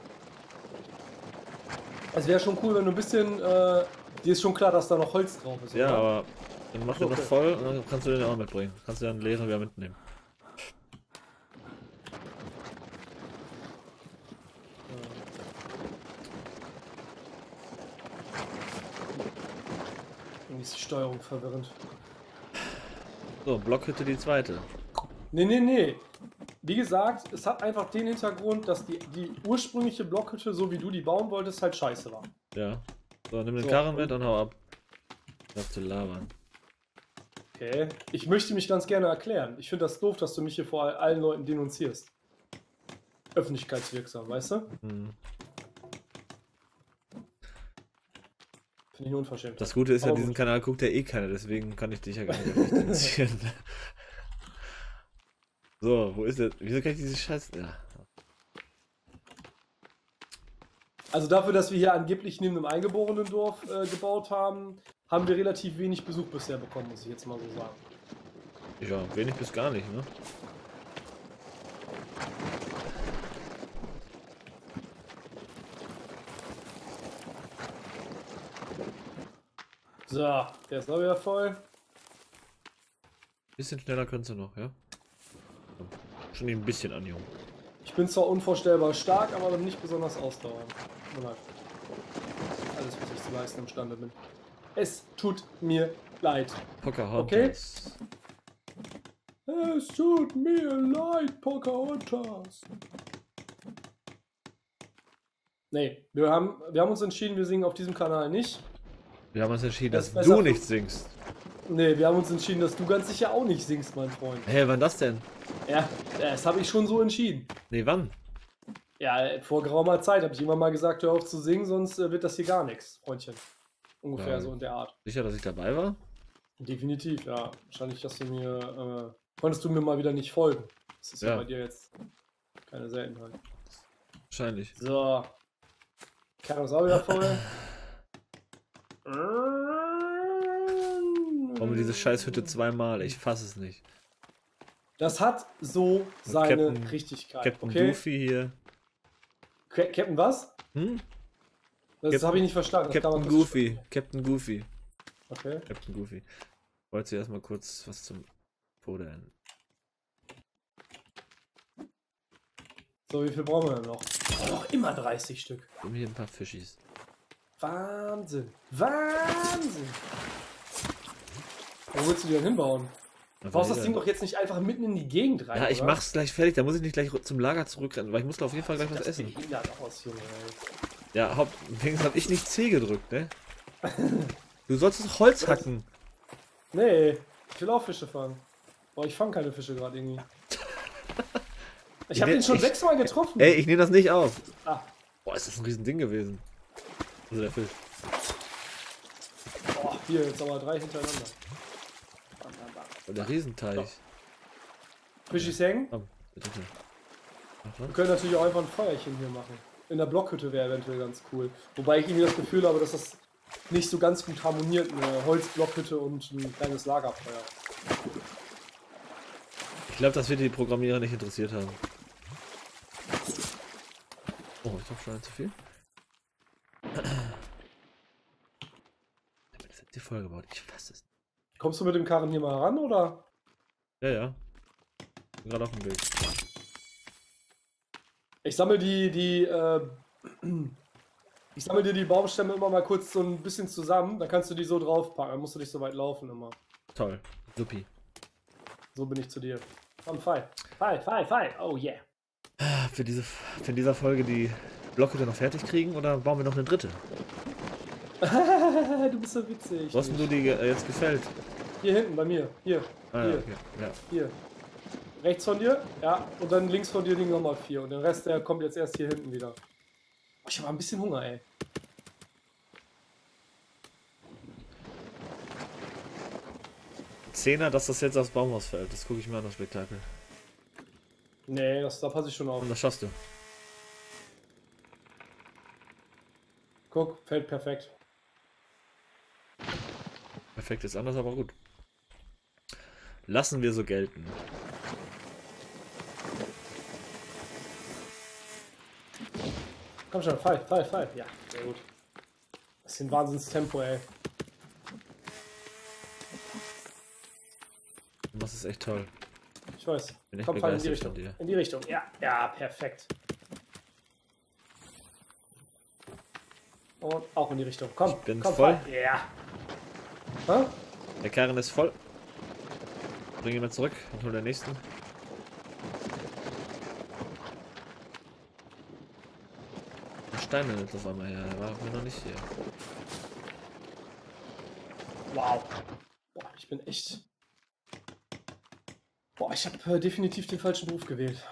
Es wäre schon cool, wenn du ein bisschen, äh, dir ist schon klar, dass da noch Holz drauf ist, Ja, oder? aber dann mach den noch Okay. voll und dann kannst du den auch mitbringen. Kannst du dann leeren wieder mitnehmen. Irgendwie ist die Steuerung verwirrend. So, Blockhütte die zweite. Nee, nee, nee. Wie gesagt, es hat einfach den Hintergrund, dass die, die ursprüngliche Blockhütte, so wie du die bauen wolltest, halt scheiße war. Ja. So, nimm den So, Karren mit und- und hau ab. Auf zu labern. Okay. Ich möchte mich ganz gerne erklären. Ich finde das doof, dass du mich hier vor allen Leuten denunzierst. Öffentlichkeitswirksam, weißt du? Hm. Finde ich unverschämt. Das Gute ist ja, Aber diesen gut. Kanal guckt ja eh keiner, deswegen kann ich dich ja gar nicht öffentlich denunzieren. So, wo ist der? Wieso kann ich diese Scheiße. Ja. Also dafür, dass wir hier angeblich neben einem eingeborenen Dorf äh, gebaut haben, haben wir relativ wenig Besuch bisher bekommen, muss ich jetzt mal so sagen. Ja, wenig bis gar nicht, ne? So, der ist auch wieder voll. Bisschen schneller könntest du noch, ja? Komm, schon ihn ein bisschen an, Junge. Ich bin zwar unvorstellbar stark, aber nicht besonders ausdauernd. Tut mir leid. Alles, was ich zu leisten imstande bin. Es tut mir leid. Pocahontas. Es tut mir leid, Pocahontas. Nee, wir haben, wir haben uns entschieden, wir singen auf diesem Kanal nicht. Wir haben uns entschieden, Das dass ist besser du für- nicht singst. Nee, wir haben uns entschieden, dass du ganz sicher auch nicht singst, mein Freund. Hä, hey, wann das denn? Ja, das habe ich schon so entschieden. Nee, wann? Ja, vor geraumer Zeit habe ich immer mal gesagt, hör auf zu singen, sonst äh, wird das hier gar nichts, Freundchen. Ungefähr Ja. so in der Art. Sicher, dass ich dabei war? Definitiv, ja. Wahrscheinlich hast du mir, äh, konntest du mir mal wieder nicht folgen. Das ist ja, Ja. bei dir jetzt keine Seltenheit. Wahrscheinlich. So. Karre ist auch wieder voll. Warum diese scheiß Hütte zweimal? Ich fasse es nicht. Das hat so seine Captain, Richtigkeit. Captain okay? Goofy hier. Ca Captain was? Hm? Das habe ich nicht verstanden. Das Captain Goofy. Captain Goofy. Okay. Captain Goofy. Ich wollte zuerst mal kurz was zum Fodern. So, wie viel brauchen wir denn noch? Oh, noch immer dreißig Stück. Und hier ein paar Fischis. Wahnsinn. Wahnsinn. Wo willst du die denn hinbauen? Du baust das Ding doch jetzt nicht einfach mitten in die Gegend rein. Ja, ich oder? mach's gleich fertig. Da muss ich nicht gleich zum Lager zurückrennen, weil ich muss auf jeden Fall gleich was das essen. behindert aus, Junge, ey. Ja, Haupt wenigstens hab ich nicht C gedrückt, ne? Du sollst doch Holz hacken. Nee, ich will auch Fische fangen. Boah, ich fange keine Fische gerade irgendwie. Ich habe ne- den schon ich- sechsmal getroffen. Ey, ich nehme das nicht auf. Ah, Boah, ist das ein riesen Ding gewesen. Also der Fisch. boah, hier, jetzt aber drei hintereinander. Und der Riesenteich. Fischis hängen. Komm, bitte. Wir können natürlich auch einfach ein Feuerchen hier machen. In der Blockhütte wäre eventuell ganz cool. Wobei ich irgendwie das Gefühl habe, dass das nicht so ganz gut harmoniert, eine Holzblockhütte und ein kleines Lagerfeuer. Ich glaube, das wird die Programmierer nicht interessiert haben. Oh, ich hab schon zu viel. Das hat die voll gebaut. Ich fasse es. Kommst du mit dem Karren hier mal ran, oder? Ja, ja. Bin gerade auf dem Weg. Ich sammle die, die, äh, ich sammle dir die Baumstämme immer mal kurz so ein bisschen zusammen, dann kannst du die so draufpacken, dann musst du nicht so weit laufen immer. Toll. Supi. So bin ich zu dir. Komm, Fall. Fall, Fall, Fall. Oh yeah. Für diese für in dieser Folge die Blockhütte noch fertig kriegen oder bauen wir noch eine dritte? Du bist so witzig. Wo hast denn du die äh, jetzt gefällt? Hier hinten bei mir. Hier. Ah, hier. ja, okay. Ja. Hier. Rechts von dir, ja. Und dann links von dir liegen nochmal vier. Und der Rest, der kommt jetzt erst hier hinten wieder. Oh, ich habe ein bisschen Hunger, ey. Zehner, dass das jetzt aufs Baumhaus fällt. Das gucke ich mir an, das Spektakel. Nee, das, da passe ich schon auf. Und das schaffst du. Guck, fällt perfekt. Perfekt ist anders, aber gut. Lassen wir so gelten. Komm schon, fall, fall, fall. Ja, sehr gut. Das ist ein Wahnsinnstempo, ey. Das ist echt toll. Ich weiß. Bin echt Komm, fall in die begeistert Richtung. von dir. In die Richtung. Ja, ja, perfekt. Und auch in die Richtung. Komm, Ich bin komm, voll. fall. Ja. Hä? Der Karren ist voll. Bring ihn mal zurück und hol den nächsten. Der Stein jetzt auf einmal her. Der war mir noch nicht hier. Wow. Boah, ich bin echt... Boah, ich habe äh, definitiv den falschen Beruf gewählt.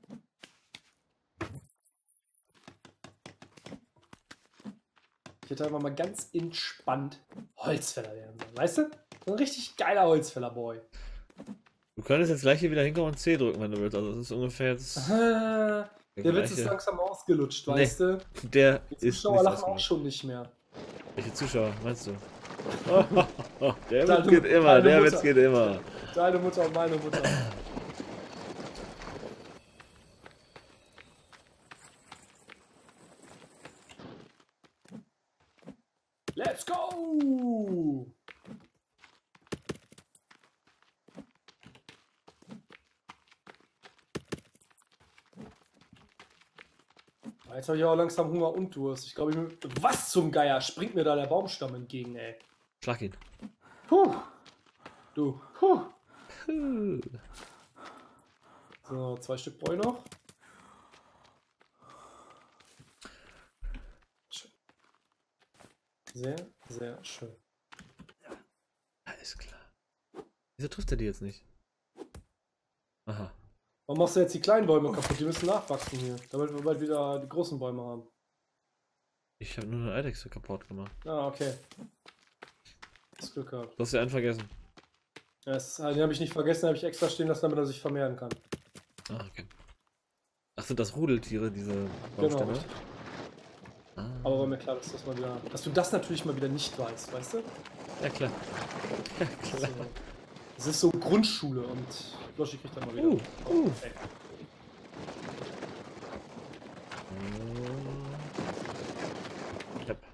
Ich hätte einfach mal ganz entspannt Holzfäller werden sollen, weißt du? So ein richtig geiler Holzfäller-Boy. Du könntest jetzt gleich hier wieder hinkommen und C drücken, wenn du willst. Also das ist ungefähr jetzt... Ah, der der Witz ist gleiche. langsam ausgelutscht, Nee. weißt du? Der Die ist Zuschauer nicht lachen auch ausgemacht. schon nicht mehr. Welche Zuschauer meinst du? Der Deine- Witz geht immer, deine der Mutter. Witz geht immer. Deine Mutter und meine Mutter. Let's go! Jetzt habe ich auch langsam Hunger und Durst. Ich glaube, ich bin... Was zum Geier? Springt mir da der Baumstamm entgegen, ey. Schlag ihn. Puh. Du. Puh. Puh. So, zwei Stück brauche ich noch. Schön. Sehr, sehr schön. Alles klar. Wieso trifft er die jetzt nicht? Aha. Warum machst du jetzt die kleinen Bäume kaputt? Die müssen nachwachsen hier, damit wir bald wieder die großen Bäume haben. Ich habe nur eine Eidechse kaputt gemacht. Ah, okay. Das Glück gehabt. Du hast ja einen vergessen. Das, den habe ich nicht vergessen, habe ich extra stehen lassen, damit er sich vermehren kann. Ah, okay. Ach, sind das Rudeltiere, diese Genau. Baumstämme? Richtig. Ah. Aber war mir klar, dass, das mal wieder, dass du das natürlich mal wieder nicht weißt, weißt du? Ja, klar. Ja, klar. So. Es ist so Grundschule und Floschi kriegt dann mal wieder. Uh, uh. Ey. Klapp.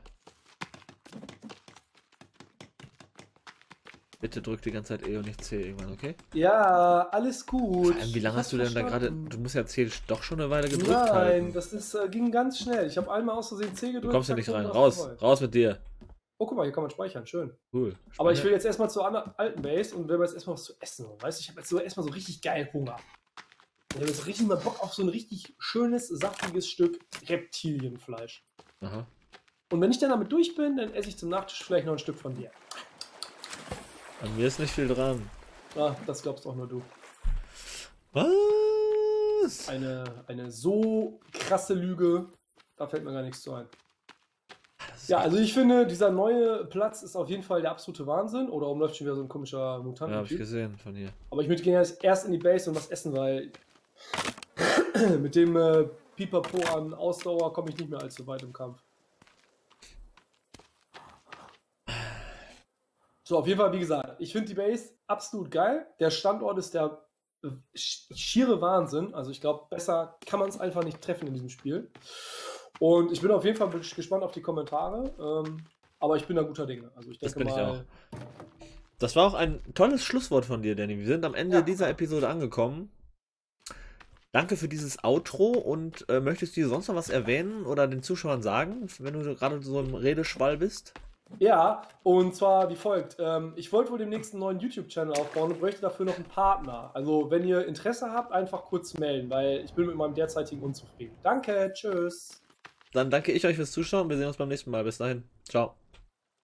Bitte drück die ganze Zeit E und nicht C irgendwann, okay? Ja, alles gut. Vor allem, wie lange hast du denn da gerade. Du musst ja C doch schon eine Weile gedrückt Nein, halten. das ist, äh, ging ganz schnell. Ich habe einmal aus Versehen C gedrückt. Du kommst ja zack, nicht rein. und Raus, vorbei. raus mit dir. Oh, guck mal, hier kann man speichern. Schön. Cool. Aber ich will jetzt erstmal zur anderen- alten Base und will jetzt erstmal was zu essen. Weißt du, ich habe jetzt so erstmal so richtig geil Hunger. Ich habe jetzt richtig mal Bock auf so ein richtig schönes, saftiges Stück Reptilienfleisch. Aha. Und wenn ich dann damit durch bin, dann esse ich zum Nachtisch vielleicht noch ein Stück von dir. An mir ist nicht viel dran. Ah, das glaubst auch nur du. Was? Eine, eine so krasse Lüge, da fällt mir gar nichts zu ein. Ja, also ich finde, dieser neue Platz ist auf jeden Fall der absolute Wahnsinn. Oder oben läuft schon wieder so ein komischer Mutant. Ja, hab ich gesehen von hier. Aber ich möchte gerne erst in die Base und was essen, weil mit dem äh, Pipapo an Ausdauer komme ich nicht mehr allzu weit im Kampf. So, auf jeden Fall, wie gesagt, ich finde die Base absolut geil. Der Standort ist der äh, schiere Wahnsinn. Also ich glaube, besser kann man es einfach nicht treffen in diesem Spiel. Und ich bin auf jeden Fall gespannt auf die Kommentare. Ähm, aber ich bin da guter Dinge. Also ich Das denke bin ich mal. auch. Das war auch ein tolles Schlusswort von dir, Danny. Wir sind am Ende Ja. dieser Episode angekommen. Danke für dieses Outro und äh, möchtest du sonst noch was erwähnen oder den Zuschauern sagen, wenn du gerade so im Redeschwall bist? Ja, und zwar wie folgt. Ähm, ich wollte wohl demnächst einen neuen YouTube-Channel aufbauen und bräuchte dafür noch einen Partner. Also, wenn ihr Interesse habt, einfach kurz melden, weil ich bin mit meinem derzeitigen unzufrieden. Danke, tschüss. Dann danke ich euch fürs Zuschauen. Wir sehen uns beim nächsten Mal. Bis dahin. Ciao.